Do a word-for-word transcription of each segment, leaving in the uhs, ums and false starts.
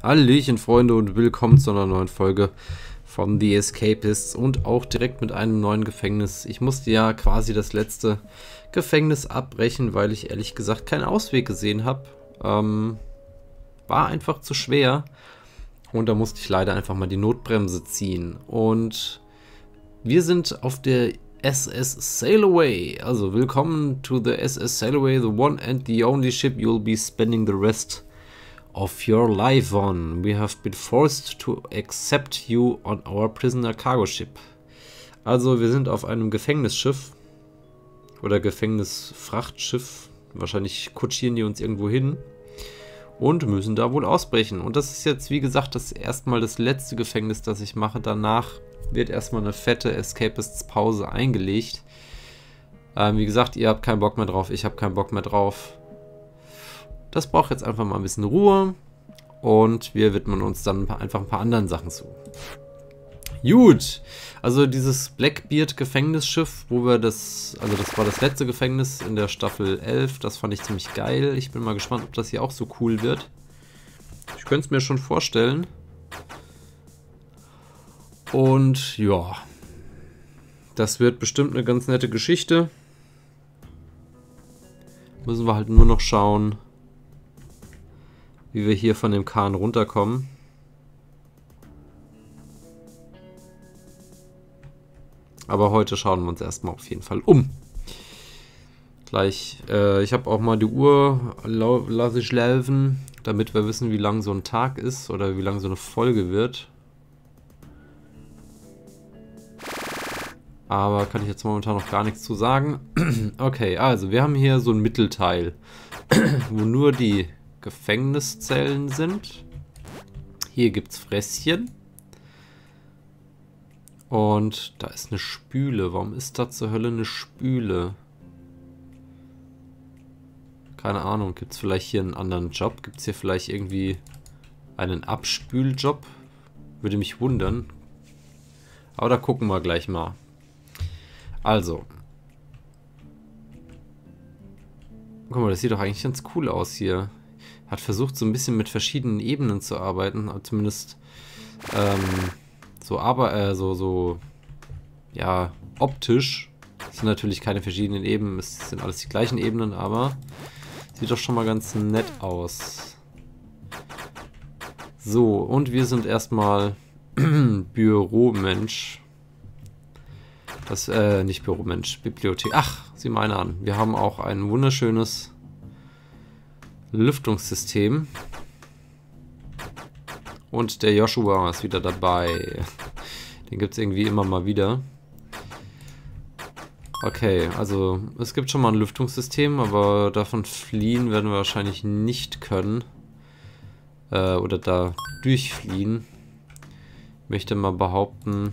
Hallöchen Freunde und willkommen zu einer neuen Folge von The Escapists und auch direkt mit einem neuen Gefängnis. Ich musste ja quasi das letzte Gefängnis abbrechen, weil ich ehrlich gesagt keinen Ausweg gesehen habe. Ähm, war einfach zu schwer und da musste ich leider einfach mal die Notbremse ziehen. Und wir sind auf der S S Sail Away. Also willkommen to the S S Sail Away, the one and the only ship you'll be spending the rest of your life on. We have been forced to accept you on our prisoner cargo ship. Also wir sind auf einem Gefängnisschiff oder Gefängnisfrachtschiff. Wahrscheinlich kutschieren die uns irgendwo hin und müssen da wohl ausbrechen. Und das ist jetzt, wie gesagt, das erstmal das letzte Gefängnis, das ich mache. Danach wird erstmal eine fette Escapists-Pause eingelegt. Ähm, wie gesagt, ihr habt keinen Bock mehr drauf, ich habe keinen Bock mehr drauf. Das braucht jetzt einfach mal ein bisschen Ruhe und wir widmen uns dann einfach ein paar anderen Sachen zu. Gut, also dieses Blackbeard-Gefängnisschiff, wo wir das, also das war das letzte Gefängnis in der Staffel elf, das fand ich ziemlich geil. Ich bin mal gespannt, ob das hier auch so cool wird. Ich könnte es mir schon vorstellen. Und ja, das wird bestimmt eine ganz nette Geschichte. Müssen wir halt nur noch schauen, wie wir hier von dem Kahn runterkommen. Aber heute schauen wir uns erstmal auf jeden Fall um. Gleich, äh, ich habe auch mal die Uhr, lasse ich laufen, damit wir wissen, wie lang so ein Tag ist oder wie lang so eine Folge wird. Aber kann ich jetzt momentan noch gar nichts zu sagen. Okay, also wir haben hier so ein Mittelteil, wo nur die Gefängniszellen sind. Hier gibt es Fresschen. Und da ist eine Spüle. Warum ist da zur Hölle eine Spüle? Keine Ahnung. Gibt es vielleicht hier einen anderen Job? Gibt es hier vielleicht irgendwie einen Abspüljob? Würde mich wundern. Aber da gucken wir gleich mal. Also. Guck mal, das sieht doch eigentlich ganz cool aus hier. Hat versucht, so ein bisschen mit verschiedenen Ebenen zu arbeiten, zumindest ähm, so, aber äh, so, so, ja, optisch. Es sind natürlich keine verschiedenen Ebenen, es sind alles die gleichen Ebenen, aber sieht doch schon mal ganz nett aus. So, und wir sind erstmal Büromensch. Das, äh, nicht Büromensch, Bibliothek. Ach, sieh mal eine an. Wir haben auch ein wunderschönes Lüftungssystem. Und der Joshua ist wieder dabei. Den gibt es irgendwie immer mal wieder. Okay, also es gibt schon mal ein Lüftungssystem, aber davon fliehen werden wir wahrscheinlich nicht können. Äh, oder da durchfliehen. Ich möchte mal behaupten,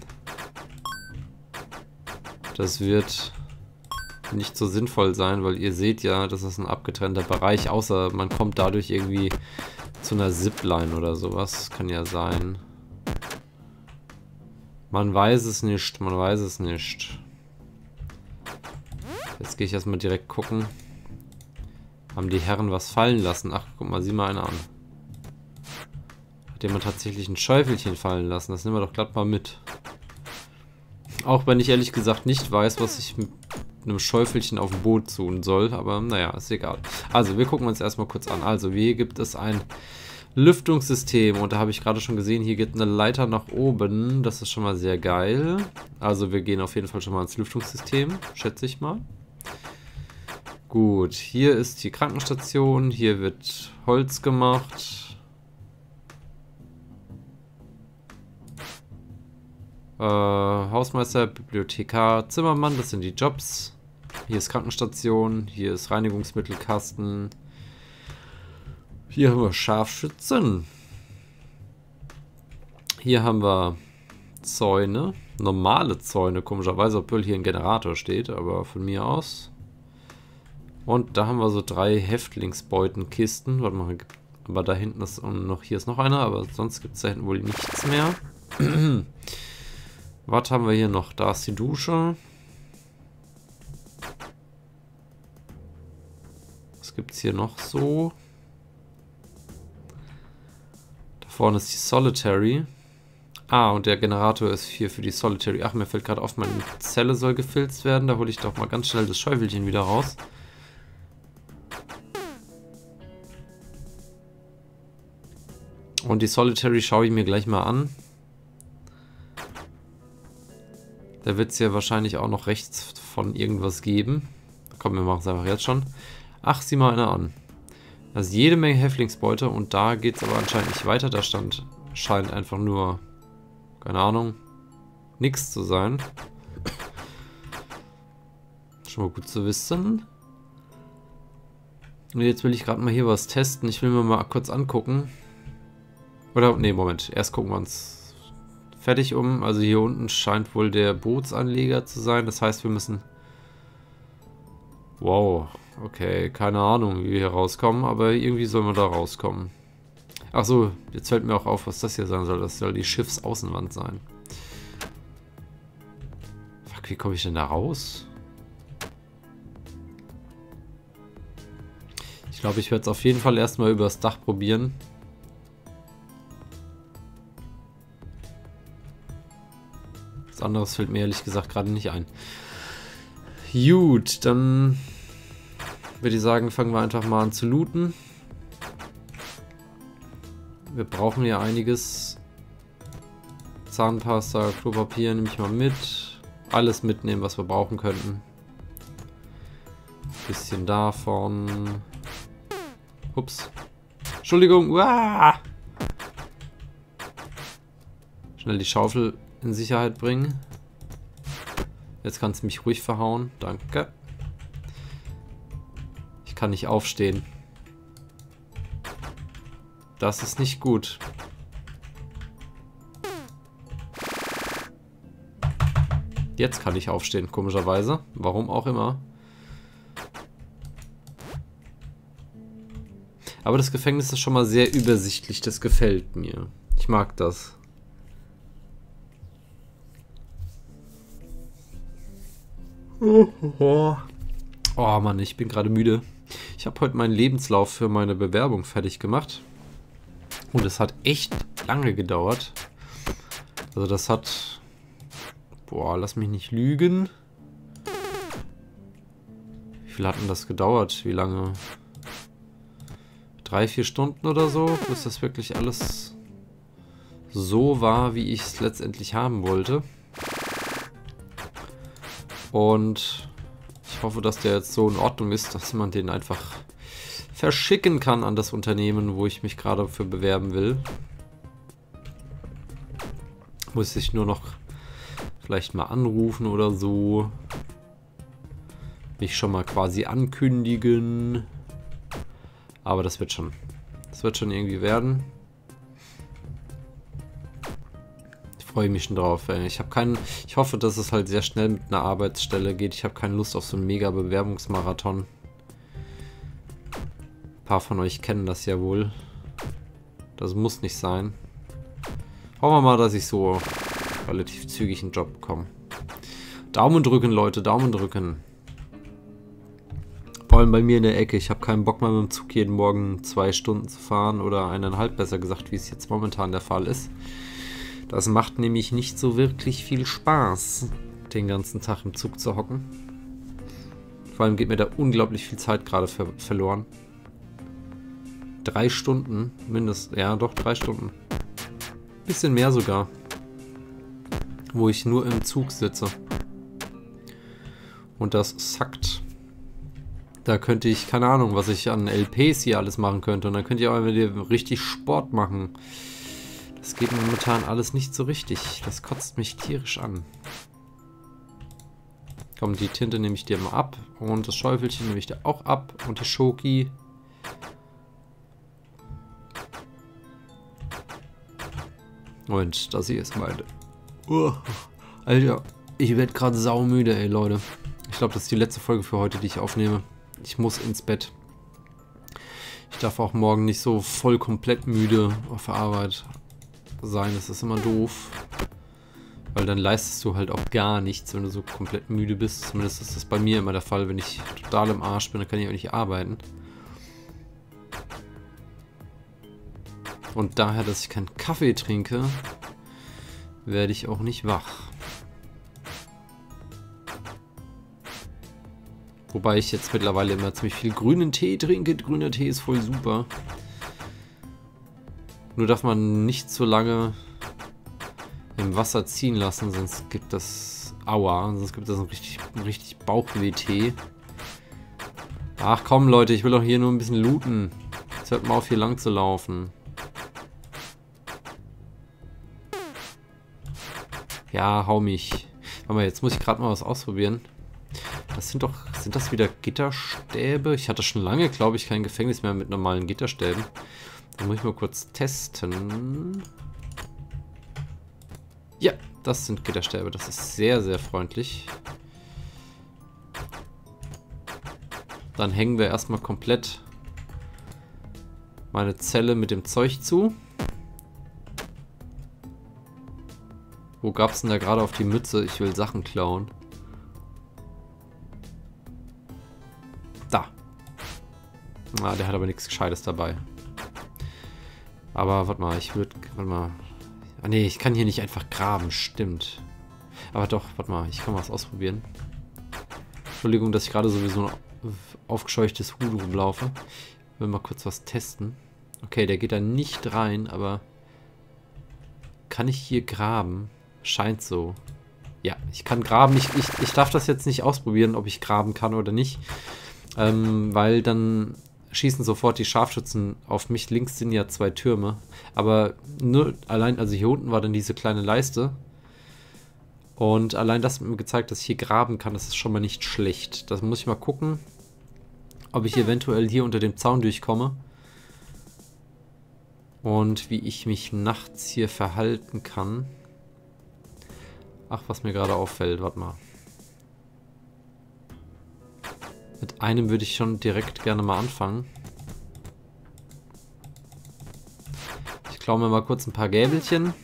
das wird nicht so sinnvoll sein, weil ihr seht ja, das ist ein abgetrennter Bereich, außer man kommt dadurch irgendwie zu einer Zipline oder sowas. Kann ja sein. Man weiß es nicht, man weiß es nicht. Jetzt gehe ich erstmal direkt gucken. Haben die Herren was fallen lassen? Ach, guck mal, sieh mal einer an. Hat jemand tatsächlich ein Schäufelchen fallen lassen? Das nehmen wir doch glatt mal mit. Auch wenn ich ehrlich gesagt nicht weiß, was ich mit einem Schäufelchen auf dem Boot tun soll. Aber naja, ist egal. Also, wir gucken uns erstmal kurz an. Also, hier gibt es ein Lüftungssystem. Und da habe ich gerade schon gesehen, hier geht eine Leiter nach oben. Das ist schon mal sehr geil. Also, wir gehen auf jeden Fall schon mal ins Lüftungssystem. Schätze ich mal. Gut, hier ist die Krankenstation. Hier wird Holz gemacht. Äh, Hausmeister, Bibliothekar, Zimmermann, das sind die Jobs. Hier ist Krankenstation, hier ist Reinigungsmittelkasten. Hier haben wir Scharfschützen. Hier haben wir Zäune, normale Zäune, komischerweise, obwohl hier ein Generator steht, aber von mir aus. Und da haben wir so drei Häftlingsbeutenkisten. Warte mal, aber da hinten ist noch, hier ist noch einer, aber sonst gibt es da hinten wohl nichts mehr. Was haben wir hier noch? Da ist die Dusche. Was gibt es hier noch so? Da Vorne ist die Solitary. Ah, und der Generator ist vier für die Solitary. Ach, mir fällt gerade auf, meine Zelle soll gefilzt werden. Da hole ich doch mal ganz schnell das Schäufelchen wieder raus. Und die Solitary schaue ich mir gleich mal an. Da wird es ja wahrscheinlich auch noch rechts von irgendwas geben. Komm, wir machen es einfach jetzt schon. Ach, sieh mal einer an. Also jede Menge Häftlingsbeute und da geht es aber anscheinend nicht weiter. Da stand, scheint einfach nur, keine Ahnung, nichts zu sein. Schon mal gut zu wissen. Und jetzt will ich gerade mal hier was testen. Ich will mir mal kurz angucken. Oder, nee, Moment. Erst gucken wir uns fertig um. Also hier unten scheint wohl der Bootsanleger zu sein. Das heißt, wir müssen... Wow. Okay, keine Ahnung, wie wir hier rauskommen. Aber irgendwie sollen wir da rauskommen. Ach so, jetzt fällt mir auch auf, was das hier sein soll. Das soll die Schiffsaußenwand sein. Fuck, wie komme ich denn da raus? Ich glaube, ich werde es auf jeden Fall erstmal übers Dach probieren. Was anderes fällt mir ehrlich gesagt gerade nicht ein. Gut, dann würde ich sagen, fangen wir einfach mal an zu looten. Wir brauchen ja einiges. Zahnpasta, Klopapier nehme ich mal mit. Alles mitnehmen, was wir brauchen könnten. Bisschen davon. Ups. Entschuldigung. Uah! Schnell die Schaufel in Sicherheit bringen. Jetzt kannst du mich ruhig verhauen. Danke. Ich kann nicht aufstehen. Das ist nicht gut. Jetzt kann ich aufstehen, komischerweise. Warum auch immer. Aber das Gefängnis ist schon mal sehr übersichtlich. Das gefällt mir. Ich mag das. Oh Mann, ich bin gerade müde. Ich habe heute meinen Lebenslauf für meine Bewerbung fertig gemacht. Und es hat echt lange gedauert. Also das hat... Boah, lass mich nicht lügen. Wie viel hat denn das gedauert? Wie lange? Drei, vier Stunden oder so, bis das wirklich alles so war, wie ich es letztendlich haben wollte. Und ich hoffe, dass der jetzt so in Ordnung ist, dass man den einfach verschicken kann an das Unternehmen, wo ich mich gerade für bewerben will. Muss ich nur noch vielleicht mal anrufen oder so. Mich schon mal quasi ankündigen. Aber das wird schon. Das wird schon irgendwie werden. Ich freue mich schon drauf. Ey. Ich habe keinen. Ich hoffe, dass es halt sehr schnell mit einer Arbeitsstelle geht. Ich habe keine Lust auf so einen mega Bewerbungsmarathon. Ein paar von euch kennen das ja wohl. Das muss nicht sein. Hoffen wir mal, dass ich so relativ zügig einen Job bekomme. Daumen drücken, Leute, Daumen drücken. Vor allem bei mir in der Ecke. Ich habe keinen Bock mehr mit dem Zug jeden Morgen zwei Stunden zu fahren oder eineinhalb, besser gesagt, wie es jetzt momentan der Fall ist. Das macht nämlich nicht so wirklich viel Spaß, den ganzen Tag im Zug zu hocken. Vor allem geht mir da unglaublich viel Zeit gerade ver verloren. Drei Stunden mindestens. Ja, doch, drei Stunden. Bisschen mehr sogar. Wo ich nur im Zug sitze. Und das sackt. Da könnte ich, keine Ahnung, was ich an L Ps hier alles machen könnte. Und dann könnt ihr auch wieder richtig Sport machen. Das geht momentan alles nicht so richtig. Das kotzt mich tierisch an. Komm, die Tinte nehme ich dir mal ab. Und das Schäufelchen nehme ich dir auch ab. Und die Schoki. Und das hier ist meine... Uh, Alter, ich werde gerade saumüde, ey, Leute. Ich glaube, das ist die letzte Folge für heute, die ich aufnehme. Ich muss ins Bett. Ich darf auch morgen nicht so voll komplett müde auf der Arbeit sein. Das ist immer doof. Weil dann leistest du halt auch gar nichts, wenn du so komplett müde bist. Zumindest ist das bei mir immer der Fall. Wenn ich total im Arsch bin, dann kann ich auch nicht arbeiten. Und daher, dass ich keinen Kaffee trinke, werde ich auch nicht wach. Wobei ich jetzt mittlerweile immer ziemlich viel grünen Tee trinke. Grüner Tee ist voll super. Nur darf man nicht so lange im Wasser ziehen lassen, sonst gibt das Aua. Sonst gibt das einen richtig, einen richtig Bauchweh-Tee. Ach komm Leute, ich will doch hier nur ein bisschen looten. Jetzt hört mal auf, hier lang zu laufen. Ja, hau mich. Warte mal, jetzt muss ich gerade mal was ausprobieren. Das sind doch, sind das wieder Gitterstäbe? Ich hatte schon lange, glaube ich, kein Gefängnis mehr mit normalen Gitterstäben. Da muss ich mal kurz testen. Ja, das sind Gitterstäbe. Das ist sehr, sehr freundlich. Dann hängen wir erstmal komplett meine Zelle mit dem Zeug zu. Wo gab es denn da gerade auf die Mütze? Ich will Sachen klauen. Da. Ah, der hat aber nichts Gescheites dabei. Aber warte mal, ich würde... Warte mal. Ah ne, ich kann hier nicht einfach graben, stimmt. Aber doch, warte mal, ich kann mal was ausprobieren. Entschuldigung, dass ich gerade sowieso ein aufgescheuchtes Huhn rumlaufe. Ich will mal kurz was testen. Okay, der geht da nicht rein, aber... Kann ich hier graben? Scheint so. Ja, ich kann graben. Ich, ich, ich darf das jetzt nicht ausprobieren, ob ich graben kann oder nicht. Ähm, weil dann schießen sofort die Scharfschützen auf mich. Links sind ja zwei Türme. Aber nur allein, also hier unten war dann diese kleine Leiste. Und allein das hat mir gezeigt, dass ich hier graben kann. Das ist schon mal nicht schlecht. Das muss ich mal gucken, ob ich eventuell hier unter dem Zaun durchkomme. Und wie ich mich nachts hier verhalten kann. Ach, was mir gerade auffällt, warte mal. Mit einem würde ich schon direkt gerne mal anfangen. Ich klaue mir mal kurz ein paar Gäbelchen.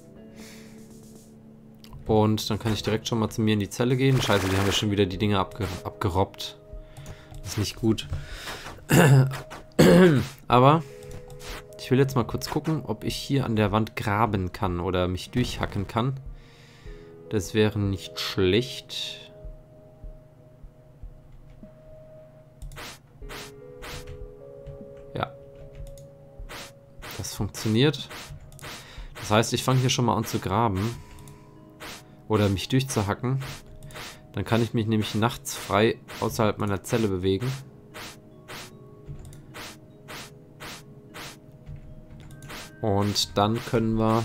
Und dann kann ich direkt schon mal zu mir in die Zelle gehen. Scheiße, die haben ja schon wieder die Dinge abge abgerobbt. Das ist nicht gut. Aber ich will jetzt mal kurz gucken, ob ich hier an der Wand graben kann oder mich durchhacken kann. Das wäre nicht schlecht. Ja. Das funktioniert. Das heißt, ich fange hier schon mal an zu graben. Oder mich durchzuhacken. Dann kann ich mich nämlich nachts frei außerhalb meiner Zelle bewegen. Und dann können wir...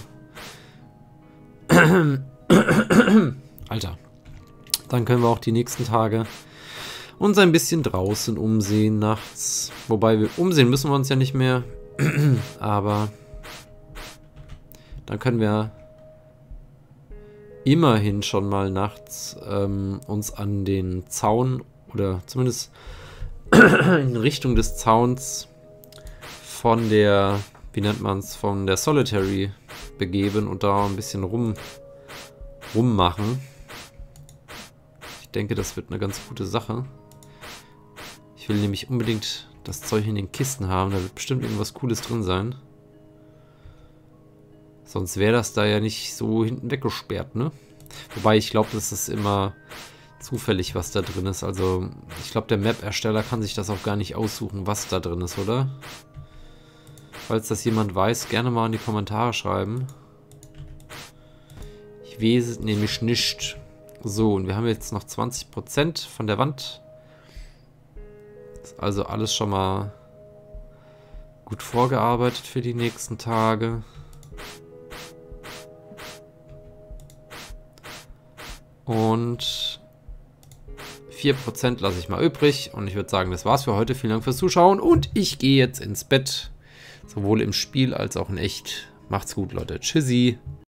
Alter. Dann können wir auch die nächsten Tage uns ein bisschen draußen umsehen nachts. Wobei, wir umsehen müssen wir uns ja nicht mehr. Aber dann können wir immerhin schon mal nachts ähm, uns an den Zaun oder zumindest in Richtung des Zauns von der, wie nennt man es, von der Solitary begeben und da ein bisschen rum rummachen. Ich denke, das wird eine ganz gute Sache. Ich will nämlich unbedingt das Zeug in den Kisten haben. Da wird bestimmt irgendwas Cooles drin sein. Sonst wäre das da ja nicht so hinten weggesperrt, ne? Wobei ich glaube, das ist immer zufällig, was da drin ist. Also ich glaube, der Map-Ersteller kann sich das auch gar nicht aussuchen, was da drin ist, oder? Falls das jemand weiß, gerne mal in die Kommentare schreiben. Ich weiß nämlich nicht. So, und wir haben jetzt noch zwanzig Prozent von der Wand. Ist also alles schon mal gut vorgearbeitet für die nächsten Tage. Und vier Prozent lasse ich mal übrig. Und ich würde sagen, das war's für heute. Vielen Dank fürs Zuschauen. Und ich gehe jetzt ins Bett. Sowohl im Spiel als auch in echt. Macht's gut, Leute. Tschüssi.